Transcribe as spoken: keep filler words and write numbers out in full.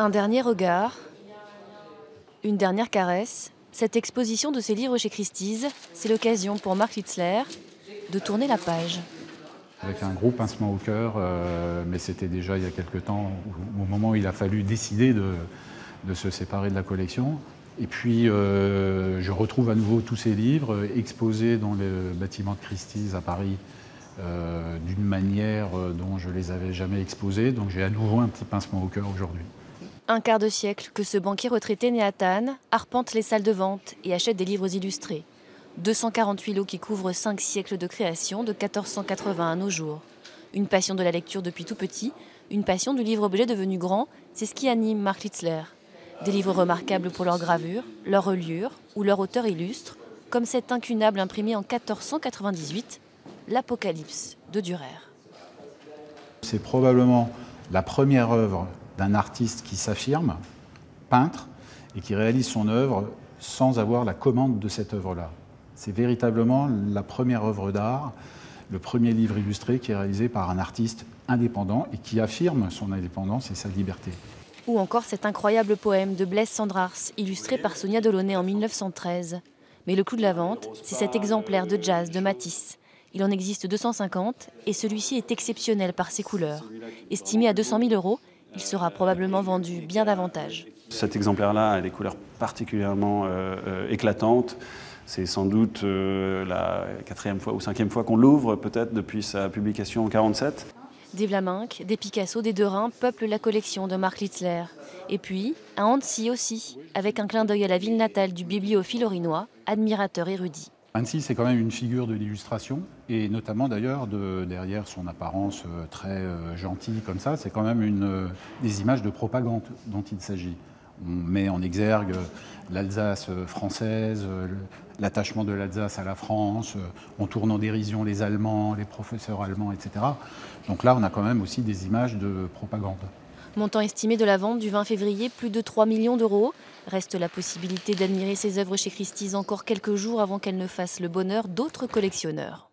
Un dernier regard, une dernière caresse. Cette exposition de ses livres chez Christie's, c'est l'occasion pour Mark Litzler de tourner la page. Avec un gros pincement au cœur, euh, mais c'était déjà il y a quelque temps, au, au moment où il a fallu décider de, de se séparer de la collection. Et puis euh, je retrouve à nouveau tous ces livres exposés dans le bâtiment de Christie's à Paris euh, d'une manière dont je ne les avais jamais exposés. Donc j'ai à nouveau un petit pincement au cœur aujourd'hui. Un quart de siècle que ce banquier retraité né à Thann arpente les salles de vente et achète des livres illustrés. deux cent quarante-huit lots qui couvrent cinq siècles de création, de quatorze cent quatre-vingts à nos jours. Une passion de la lecture depuis tout petit, une passion du livre-objet devenu grand, c'est ce qui anime Mark Litzler. Des livres remarquables pour leur gravure, leur reliure ou leur auteur illustre, comme cet incunable imprimé en quatorze cent quatre-vingt-dix-huit, l'Apocalypse de Dürer. C'est probablement la première œuvre d'un artiste qui s'affirme, peintre, et qui réalise son œuvre sans avoir la commande de cette œuvre-là. C'est véritablement la première œuvre d'art, le premier livre illustré qui est réalisé par un artiste indépendant et qui affirme son indépendance et sa liberté. Ou encore cet incroyable poème de Blaise Cendrars, illustré par Sonia Delaunay en mille neuf cent treize. Mais le clou de la vente, c'est cet exemplaire de jazz de Matisse. Il en existe deux cent cinquante et celui-ci est exceptionnel par ses couleurs. Estimé à deux cent mille euros, il sera probablement vendu bien davantage. Cet exemplaire-là a des couleurs particulièrement euh, euh, éclatantes. C'est sans doute euh, la quatrième fois ou cinquième fois qu'on l'ouvre, peut-être depuis sa publication en quarante-sept. Des Vlaminck, des Picasso, des Derain peuplent la collection de Mark Litzler. Et puis, un Annecy aussi, avec un clin d'œil à la ville natale du bibliophile orinois, admirateur érudit. Annecy, c'est quand même une figure de l'illustration, et notamment d'ailleurs, de, derrière son apparence euh, très euh, gentille comme ça, c'est quand même une, euh, des images de propagande dont il s'agit. On met en exergue l'Alsace française, l'attachement de l'Alsace à la France, on tourne en dérision les Allemands, les professeurs allemands, et cetera. Donc là, on a quand même aussi des images de propagande. Montant estimé de la vente du vingt février, plus de trois millions d'euros. Reste la possibilité d'admirer ces œuvres chez Christie's encore quelques jours avant qu'elles ne fassent le bonheur d'autres collectionneurs.